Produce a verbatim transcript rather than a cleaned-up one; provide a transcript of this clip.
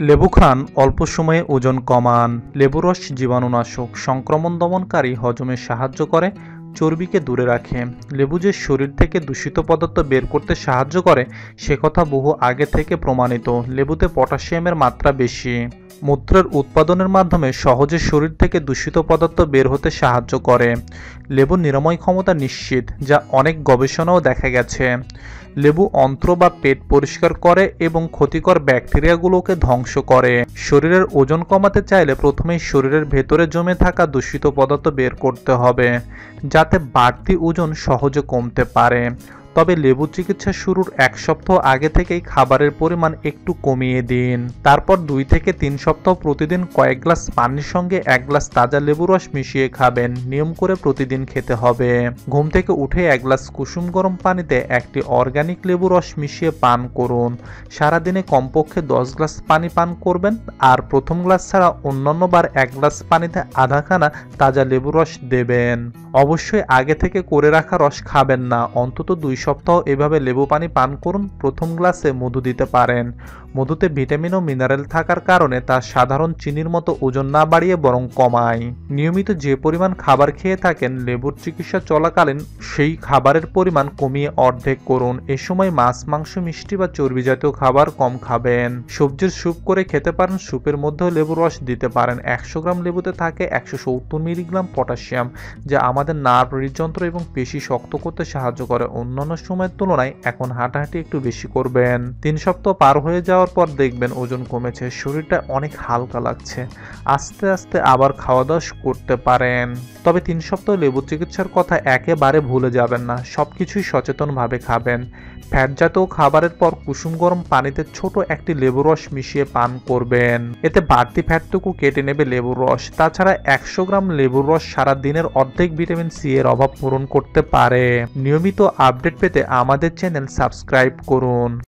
লেবু খান অল্প সময়ে ওজন কমান। লেবু রস জীবাণুনাশক, সংক্রমণ দমনকারী, হজমে সাহায্য করে, চর্বিকে দূরে রাখে। লেবু যে শরীর থেকে দূষিত পদার্থ বের করতে সাহায্য করে সে কথা বহু আগে থেকে প্রমাণিত। লেবুতে পটাশিয়ামের মাত্রা বেশি। মূত্রের উৎপাদনের মাধ্যমে সহজে শরীর থেকে দূষিত পদার্থ বের হতে সাহায্য করে। লেবুর নিরাময় ক্ষমতা নিশ্চিত, যা অনেক গবেষণাও দেখা গেছে। লেবু অন্ত্র বা পেট পরিষ্কার করে এবং ক্ষতিকর ব্যাকটেরিয়াগুলোকে ধ্বংস করে। শরীরের ওজন কমাতে চাইলে প্রথমেই শরীরের ভেতরে জমে থাকা দূষিত পদার্থ বের করতে হবে, যাতে বাড়তি ওজন সহজে কমতে পারে। তবে লেবু চিকিৎসা শুরুর এক সপ্তাহ আগে থেকেই খাবারের পরিমাণ একটু কমিয়ে দিন। তারপর দুই থেকে তিন সপ্তাহ প্রতিদিন কয়েক গ্লাস পানির সঙ্গে এক গ্লাস তাজা লেবু রস মিশিয়ে খাবেন। নিয়ম করে প্রতিদিন খেতে হবে। ঘুম থেকে উঠে এক গ্লাস কুসুম গরম পানিতে একটি অর্গানিক লেবু রস মিশিয়ে পান করুন। সারাদিনে কমপক্ষে দশ গ্লাস পানি পান করবেন, আর প্রথম গ্লাস ছাড়া অন্যান্য বার এক গ্লাস পানিতে আধাখানা তাজা লেবু রস দেবেন। অবশ্যই আগে থেকে করে রাখা রস খাবেন না। অন্তত দুই সপ্তাহ এভাবে লেবু পানি পান করুন। প্রথম গ্লাসে মধু দিতে পারেন। মধুতে ভিটামিন ও মিনারেল থাকার কারণে তা সাধারণ চিনির মতো ওজন না বাড়িয়ে বরং কমায়। নিয়মিত যে পরিমাণ খাবার খেয়ে থাকেন লেবুর চিকিৎসা চলাকালীন সেই খাবারের পরিমাণ কমিয়ে অর্ধেক করুন। এ সময় মাছ, মাংস, মিষ্টি বা চর্বি জাতীয় খাবার কম খাবেন। সবজির স্যুপ করে খেতে পারেন। স্যুপের মধ্যেও লেবু রস দিতে পারেন। একশো গ্রাম লেবুতে থাকে একশো সত্তর মিলিগ্রাম পটাশিয়াম, যা আমাদের নার্ভ, হৃদযন্ত্র এবং পেশি শক্ত করতে সাহায্য করে। অন্যান্য সময়ের তুলনায় এখন হাঁটাহাঁটি একটু বেশি করবেন। তিন সপ্তাহ পার হয়ে যাওয়ার পর দেখবেন ওজন কমেছে, শরীরটা অনেক হালকা লাগছে। আস্তে আস্তে আবার খাওয়া দাওয়া করতে পারেন। তবে তিন সপ্তাহ লেবু চিকিৎসার কথা একেবারে ভুলে যাবেন না। সবকিছুই সচেতনভাবে খাবেন। ফ্যাটজাতীয় খাবারের পর কুসুম গরম পানিতে ছোট একটি লেবু রস মিশিয়ে পান করবেন। এতে বাড়তি ফ্যাটটুকু কেটে নেবে লেবুর রস। তাছাড়া একশো গ্রাম লেবুর রস সারা দিনের অর্ধেক ভিটামিন সি এর অভাব পূরণ করতে পারে। নিয়মিত আপডেট পেতে আমাদের চ্যানেল সাবস্ক্রাইব করুন।